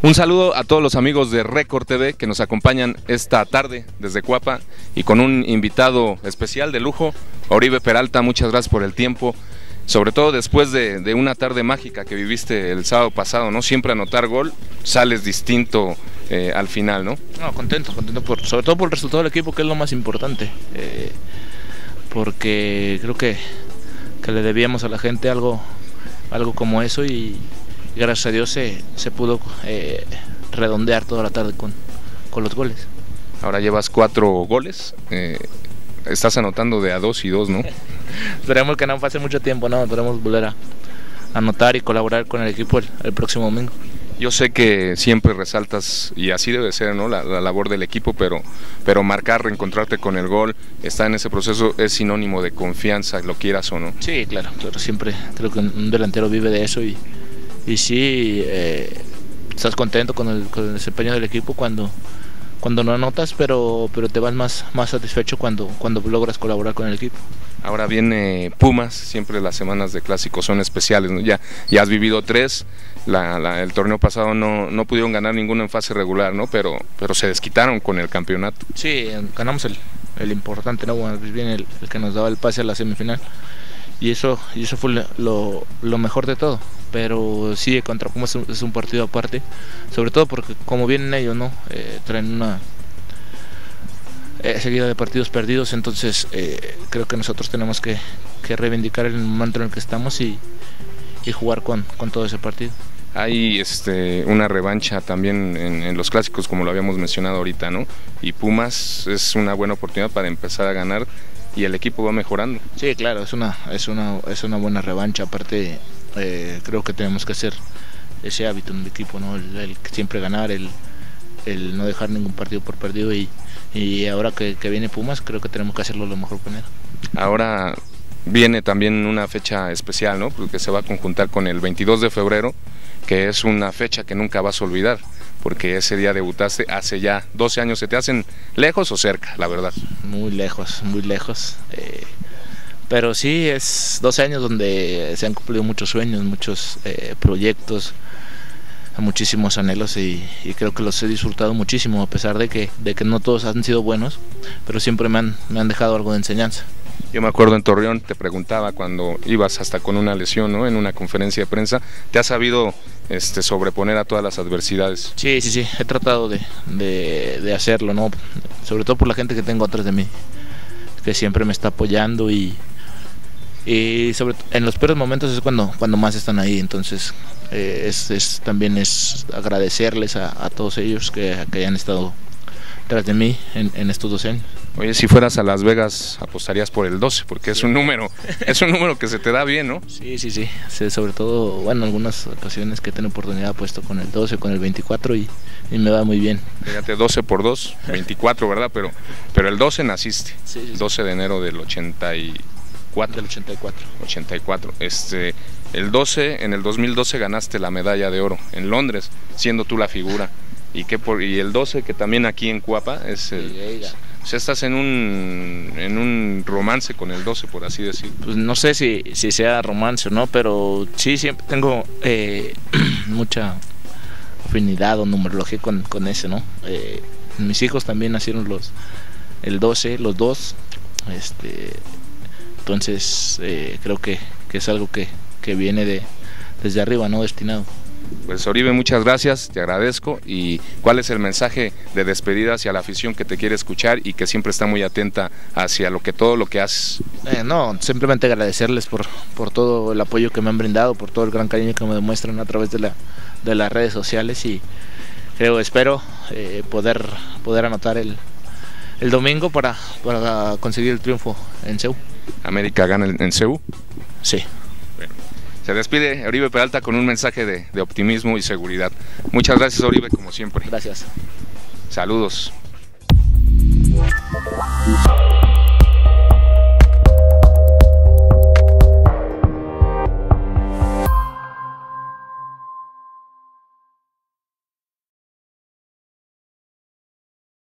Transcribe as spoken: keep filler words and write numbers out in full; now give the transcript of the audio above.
Un saludo a todos los amigos de Record T V que nos acompañan esta tarde desde Cuapa y con un invitado especial de lujo, Oribe Peralta. Muchas gracias por el tiempo, sobre todo después de, de una tarde mágica que viviste el sábado pasado, ¿no? Siempre anotar gol, sales distinto eh, al final, ¿no? No, contento, contento por, sobre todo por el resultado del equipo, que es lo más importante, eh, porque creo que, que le debíamos a la gente algo, algo como eso y Y gracias a Dios se, se pudo eh, redondear toda la tarde con, con los goles. Ahora llevas cuatro goles, eh, estás anotando de a dos y dos, ¿no? Esperemos que no pase mucho tiempo, ¿no? Esperemos volver a anotar y colaborar con el equipo el, el próximo domingo. Yo sé que siempre resaltas, y así debe ser, ¿no? la, la labor del equipo, pero, pero marcar, reencontrarte con el gol, estar en ese proceso es sinónimo de confianza, lo quieras o no. Sí, claro, claro, siempre creo que un delantero vive de eso y Y sí, eh, estás contento con el, con el desempeño del equipo cuando, cuando no anotas, pero, pero te vas más, más satisfecho cuando, cuando logras colaborar con el equipo. Ahora viene Pumas, siempre las semanas de clásicos son especiales, ¿no? Ya, ya has vivido tres, la, la, el torneo pasado no, no pudieron ganar ninguno en fase regular, ¿no? Pero, pero se desquitaron con el campeonato. Sí, ganamos el, el importante, ¿no? Bueno, viene el, el que nos daba el pase a la semifinal. Y eso, y eso fue lo, lo mejor de todo, pero sí, contra Pumas es un partido aparte, sobre todo porque como vienen ellos, ¿no? Eh, traen una eh, seguida de partidos perdidos, entonces eh, creo que nosotros tenemos que, que reivindicar el momento en el que estamos y, y jugar con, con todo ese partido. Hay este, una revancha también en, en los clásicos, como lo habíamos mencionado ahorita, ¿no? Y Pumas es una buena oportunidad para empezar a ganar y el equipo va mejorando. Sí, claro, es una, es una, es una buena revancha. Aparte, eh, creo que tenemos que hacer ese hábito en el equipo, ¿no? El, el siempre ganar, el, el no dejar ningún partido por perdido y, y ahora que, que viene Pumas, creo que tenemos que hacerlo lo mejor con él. Ahora viene también una fecha especial, ¿no? Porque se va a conjuntar con el veintidós de febrero, que es una fecha que nunca vas a olvidar, porque ese día debutaste hace ya doce años. ¿Se te hacen lejos o cerca, la verdad? Muy lejos, muy lejos, eh, pero sí, es doce años donde se han cumplido muchos sueños, muchos eh, proyectos, muchísimos anhelos y, y creo que los he disfrutado muchísimo, a pesar de que, de que no todos han sido buenos, pero siempre me han, me han dejado algo de enseñanza. Yo me acuerdo en Torreón, te preguntaba cuando ibas hasta con una lesión, ¿no? En una conferencia de prensa, ¿te has sabido este, sobreponer a todas las adversidades? Sí, sí, sí, he tratado de, de, de hacerlo, ¿no? Sobre todo por la gente que tengo atrás de mí, que siempre me está apoyando y, y sobre en los peores momentos es cuando, cuando más están ahí, entonces eh, es, es, también es agradecerles a, a todos ellos que, que hayan estado tras de mí en, en estos doce años. Oye, si fueras a Las Vegas apostarías por el doce, porque es un número, es un número que se te da bien, ¿no? Sí, sí, sí, sí, sobre todo, bueno, en algunas ocasiones que tengo oportunidad apuesto con el doce, con el veinticuatro y, y me va muy bien. Fíjate, doce por dos, veinticuatro, ¿verdad? Pero, pero el doce naciste, sí, sí, sí. doce de enero del ochenta y cuatro. Del ochenta y cuatro. ochenta y cuatro. Este, el doce, en el dos mil doce ganaste la medalla de oro en Londres, siendo tú la figura. Y, que por, y el doce, que también aquí en Cuapa es el... Sí, o sea, estás en un, en un romance con el doce, por así decirlo. Pues no sé si, si sea romance o no, pero sí, siempre tengo eh, mucha afinidad o numerología con, con ese, ¿no? Eh, mis hijos también nacieron los el doce, los dos, este, entonces eh, creo que, que es algo que, que viene de, desde arriba, ¿no? Destinado. Pues Oribe, muchas gracias, te agradezco. ¿Y cuál es el mensaje de despedida hacia la afición que te quiere escuchar y que siempre está muy atenta hacia lo que todo lo que haces? Eh, no, simplemente agradecerles por, por todo el apoyo que me han brindado, por todo el gran cariño que me demuestran a través de, la, de las redes sociales y creo, espero eh, poder, poder anotar el, el domingo para, para conseguir el triunfo en C E U. ¿América gana en C E U? Sí. Se despide Oribe Peralta con un mensaje de, de optimismo y seguridad. Muchas gracias, Oribe, como siempre. Gracias. Saludos.